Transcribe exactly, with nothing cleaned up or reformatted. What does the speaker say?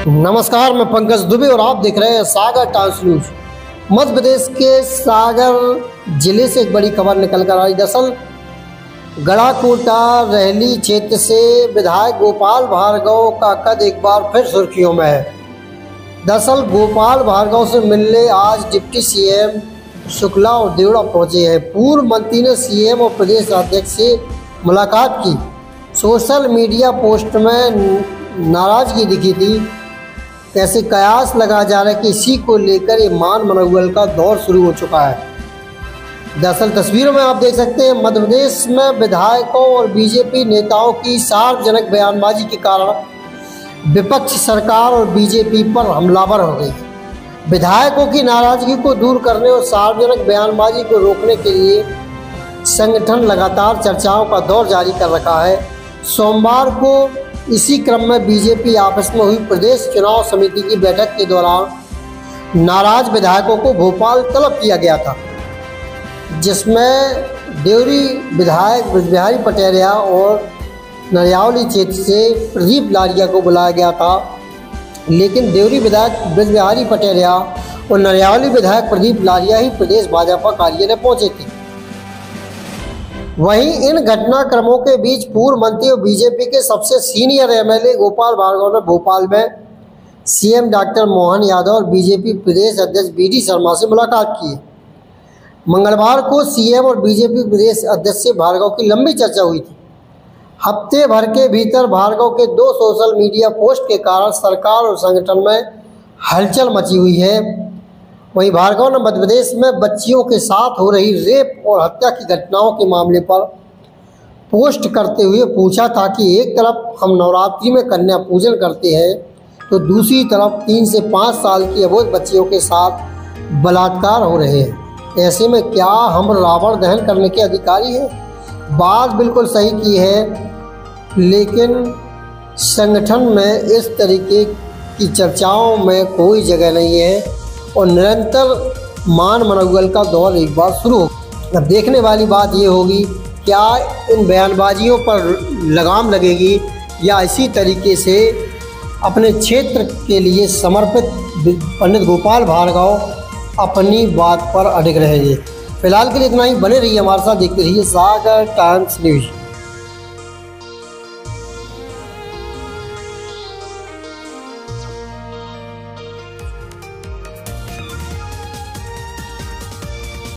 नमस्कार, मैं पंकज दुबे और आप देख रहे हैं सागर टाइम्स न्यूज। मध्य प्रदेश के सागर जिले से एक बड़ी खबर निकल कर आई। दरअसल गढ़ाकोटा रहली क्षेत्र से विधायक गोपाल भार्गव का कद एक बार फिर सुर्खियों में है। दरअसल गोपाल भार्गव से मिलने आज डिप्टी सीएम शुक्ला और देवड़ा पहुंचे हैं। पूर्व मंत्री ने सीएम और प्रदेश अध्यक्ष से मुलाकात की। सोशल मीडिया पोस्ट में नाराजगी दिखी थी। कैसे कयास लगा जा रहा है कि इसी को लेकर ये मान मनोबल का दौर शुरू हो चुका है। दरअसल तस्वीरों में आप देख सकते हैं, मध्य प्रदेश में विधायकों और बीजेपी नेताओं की सार्वजनिक बयानबाजी के कारण विपक्ष सरकार और बीजेपी पर हमलावर हो गई। विधायकों की नाराजगी को दूर करने और सार्वजनिक बयानबाजी को रोकने के लिए संगठन लगातार चर्चाओं का दौर जारी कर रखा है। सोमवार को इसी क्रम में बीजेपी ऑफिस में हुई प्रदेश चुनाव समिति की बैठक के दौरान नाराज विधायकों को भोपाल तलब किया गया था, जिसमें देवरी विधायक ब्रजबिहारी पटेरिया और नरियावली क्षेत्र से प्रदीप लारिया को बुलाया गया था। लेकिन देवरी विधायक ब्रजबिहारी पटेरिया और नरियावली विधायक प्रदीप लारिया ही प्रदेश भाजपा कार्यालय पहुंचे थे। वहीं इन घटनाक्रमों के बीच पूर्व मंत्री और बीजेपी के सबसे सीनियर एमएलए गोपाल भार्गव ने भोपाल में सीएम डॉक्टर मोहन यादव और बीजेपी प्रदेश अध्यक्ष बीडी शर्मा से मुलाकात की। मंगलवार को सीएम और बीजेपी प्रदेश अध्यक्ष से भार्गव की लंबी चर्चा हुई थी। हफ्ते भर के भीतर भार्गव के दो सोशल मीडिया पोस्ट के कारण सरकार और संगठन में हलचल मची हुई है। वहीं भार्गव ने मध्य प्रदेश में बच्चियों के साथ हो रही रेप और हत्या की घटनाओं के मामले पर पोस्ट करते हुए पूछा था कि एक तरफ हम नवरात्रि में कन्या पूजन करते हैं तो दूसरी तरफ तीन से पाँच साल की अबोध बच्चियों के साथ बलात्कार हो रहे हैं। ऐसे में क्या हम रावण दहन करने के अधिकारी हैं? बात बिल्कुल सही की है, लेकिन संगठन में इस तरीके की चर्चाओं में कोई जगह नहीं है और निरंतर मान मनोबल का दौर एक बार शुरू हो। अब देखने वाली बात ये होगी, क्या इन बयानबाजियों पर लगाम लगेगी या इसी तरीके से अपने क्षेत्र के लिए समर्पित पंडित गोपाल भार्गव अपनी बात पर अड़िग रहेंगे। फिलहाल के लिए इतना ही। बने रहिए हमारे साथ, देखते रहिए सागर टाइम्स न्यूज।